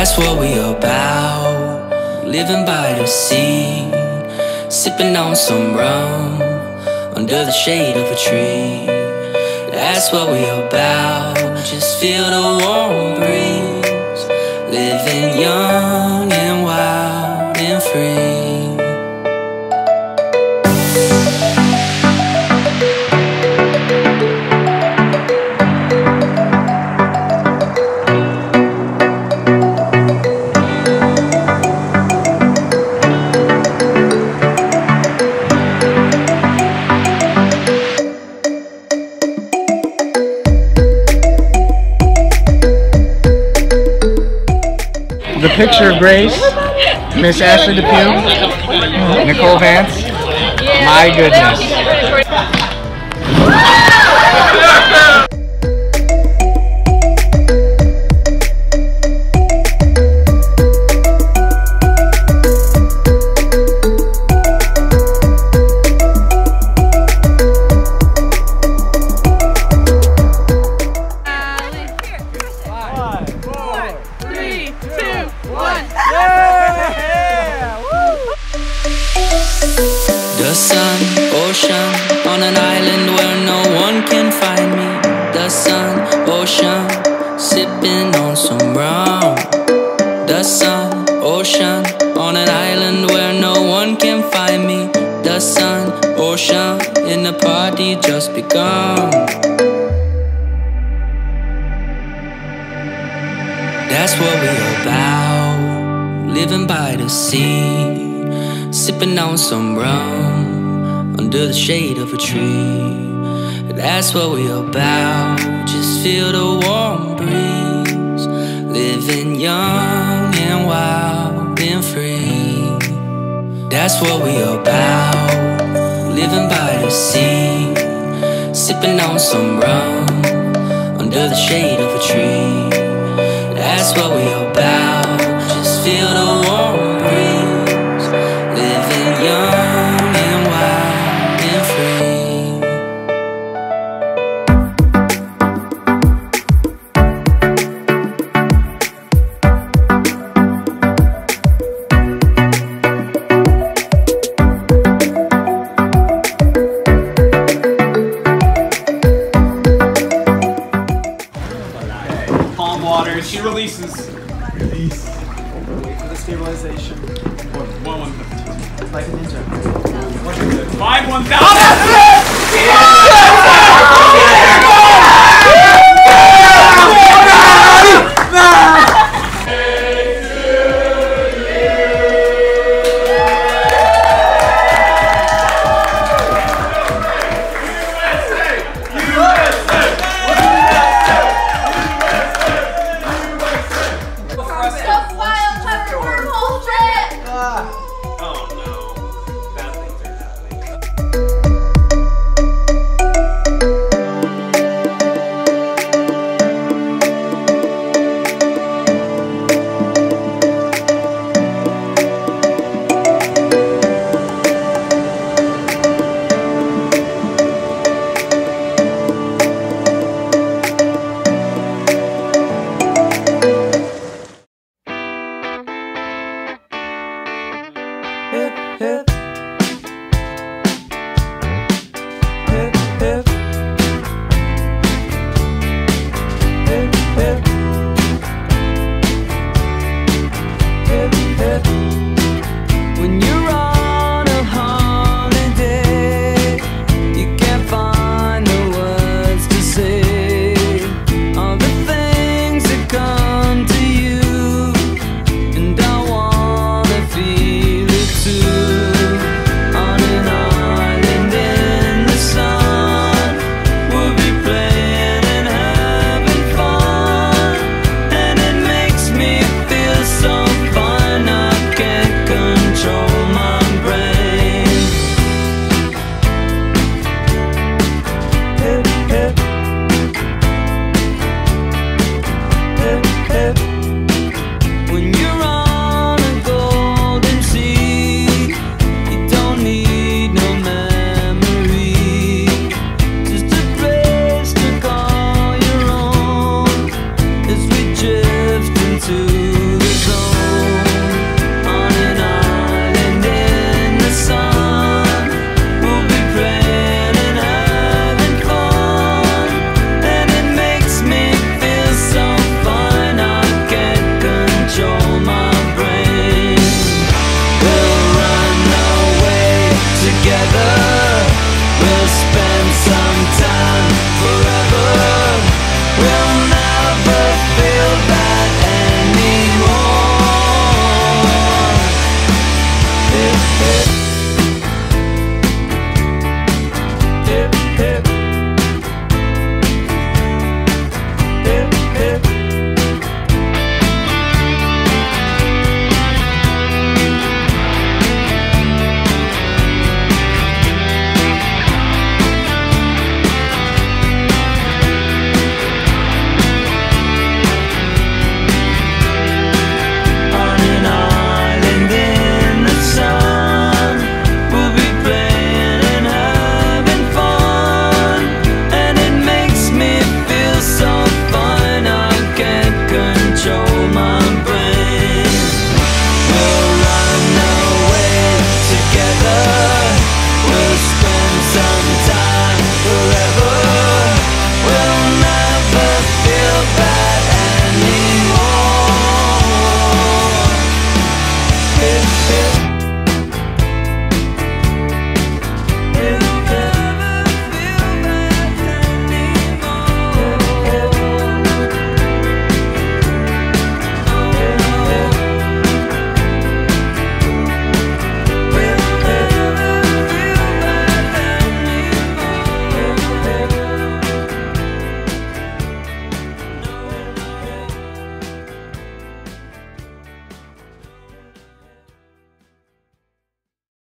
That's what we about. Living by the sea, sipping on some rum under the shade of a tree. That's what we about. Just feel the warm breeze, living young and wild and free. The picture of Grace, Miss Ashley Depew, Nicole Vance. My goodness. The sun, ocean, on an island where no one can find me. The sun, ocean, sipping on some rum. The sun, ocean, on an island where no one can find me. The sun, ocean, and the party just begun. That's what we about, living by the sea, sipping on some rum under the shade of a tree. That's what we about. Just feel the warm breeze, living young and wild and free. That's what we about, living by the sea, sipping on some rum under the shade of a tree. That's what we about. Just feel the warm breeze, living young and wild and free. Calm water. She releases. Release. Wait for the stabilization. One. Like a ninja. 5 1,000. Oh, that's it! Yeah!